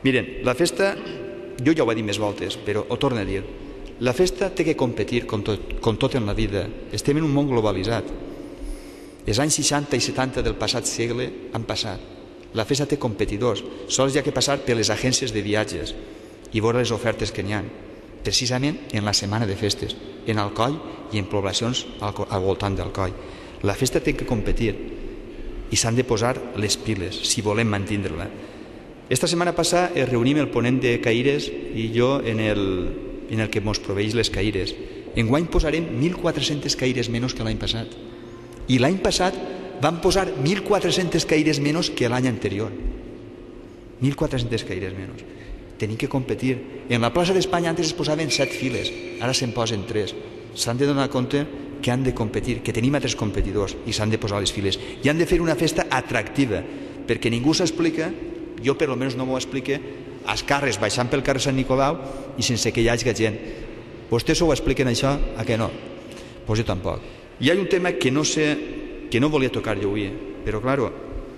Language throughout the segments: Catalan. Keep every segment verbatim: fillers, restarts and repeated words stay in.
Miren, la festa, jo ja ho he dit més voltes, però ho torno a dir, la festa té que competir com tot, com tot en la vida. Estem en un món globalitzat. Els anys seixanta i setanta del passat segle han passat. La festa té competidors. Sols hi ha que passar per les agències de viatges i veure les ofertes que n'hi ha, precisament en la setmana de festes, en Alcoi i en poblacions al, al voltant d'Alcoi. La festa té que competir i s'han de posar les piles si volem mantindre-la. Esta setmana passada es reunim el ponent de Caires i jo en el, en el que ens proveeix les caires. Enguany posarem mil quatre-centes caires menys que l'any passat. I l'any passat van posar mil quatre-centes caires menys que l'any anterior. mil quatre-centes caires menys. Tenim que competir. En la plaça d'Espanya antes es posaven set files, ara se'n posen tres. S'han de donar compte que han de competir, que tenim altres competidors i s'han de posar les files. I han de fer una festa atractiva, perquè ningú s'explica, jo per almenys no m'ho explique, als carrers baixant pel carrer Sant Nicolau i sense que hi hagi gent. Vostès ho expliquen això? A què no? Pues jo tampoc. Hi ha un tema que no sé, que no volia tocar jo avui, però claro,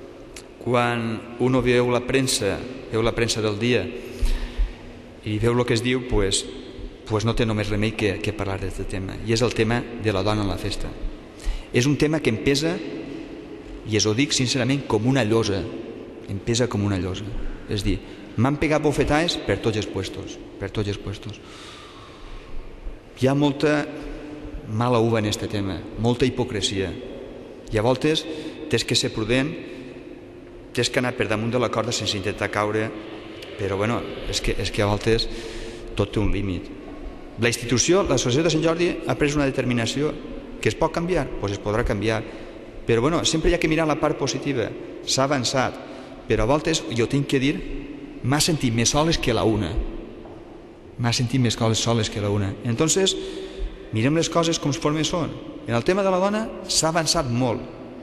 quan uno veu la premsa, veu la premsa del dia i veu el que es diu, pues, pues no té només remei que, que parlar d'aquest tema, i és el tema de la dona en la festa. És un tema que em pesa, i es ho dic sincerament, com una llosa, em pesa com una llosa. És dir, m'han pegat bofetades per tots els puestos, per tots els puestos. Hi ha molta mala uva en aquest tema, molta hipocresia, i a voltes tens que ser prudent, tens que anar per damunt de la corda sense intentar caure, però bueno, és que, és que a voltes tot té un límit. La institució, l'associació de Sant Jordi ha pres una determinació que es pot canviar, doncs es podrà canviar, però bueno, sempre hi ha que mirar la part positiva. S'ha avançat, però a voltes jo tinc que dir, m'ha sentit més soles que la una, m'ha sentit més coses soles que la una. Entonces, mirem les coses com formes són. En el tema de la dona s'ha avançat molt,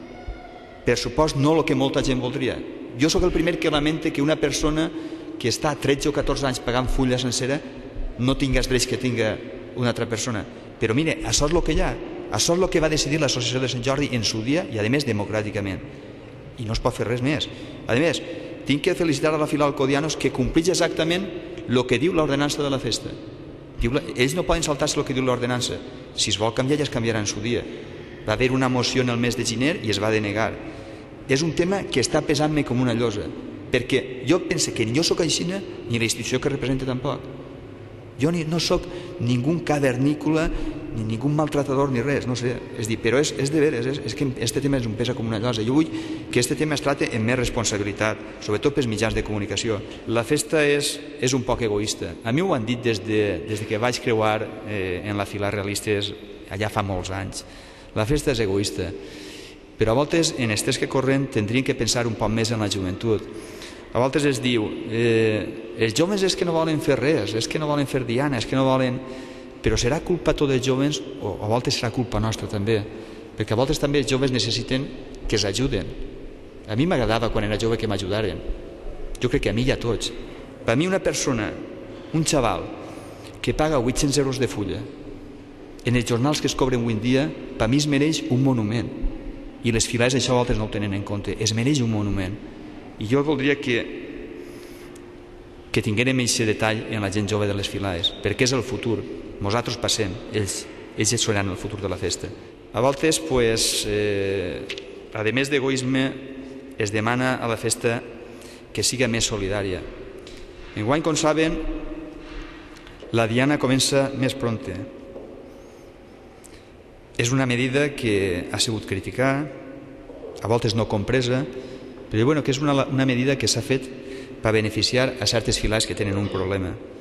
per supost no el que molta gent voldria. Jo sóc el primer que lamenta que una persona que està tretze o catorze anys pagant fulla sencera no tinga els drets que tinga una altra persona. Però mire, això és el que hi ha, això és el que va decidir l'associació de Sant Jordi en su dia i a més democràticament. I no es pot fer res més. A més, tinc que felicitar a la fila Alcodianos que compleix exactament el que diu l'ordenança de la festa. Ells no poden saltar-se el que diu l'ordenança. Si es vol canviar ja es canviarà en su dia. Va haver una moció en el mes de gener i es va denegar. És un tema que està pesant-me com una llosa, perquè jo penso que ni jo sóc aixina ni la institució que representa tampoc. Jo no sóc ningú cavernícola ni ningú maltratador ni res, no sé. És dir, però és, és de veres, és, és que aquest tema és un pesa com una llosa. Jo vull que aquest tema es tracte amb més responsabilitat, sobretot pels mitjans de comunicació. La festa és, és un poc egoista. A mi ho han dit des de, des de que vaig creuar eh, en la fila realistes allà fa molts anys. La festa és egoista, però a voltes en els temps que corren tindrien que pensar un poc més en la joventut. A voltes es diu, eh, els joves és que no volen fer res, és que no volen fer diana, és que no volen... Però serà culpa tots els joves o a voltes serà culpa nostra també, perquè a voltes també els joves necessiten que els ajuden. A mi m'agradava quan era jove que m'ajudaren. Jo crec que a mi i a tots. Per mi una persona, un xaval, que paga vuit-cents euros de fulla, en els jornals que es cobren avui en dia, per mi es mereix un monument. I les filades això a voltes no ho tenen en compte. Es mereix un monument. I jo voldria que, que tinguérem aquest detall en la gent jove de les filades, perquè és el futur. Nosaltres passem, ells, ells seran el futur de la festa. A voltes, pues, eh, a més d'egoisme, es demana a la festa que siga més solidària. Enguany, com saben, la diana comença més pronta. És una medida que ha sigut criticada, a voltes no compresa, però bueno, que és una, una medida que s'ha fet per beneficiar a certes filades que tenen un problema.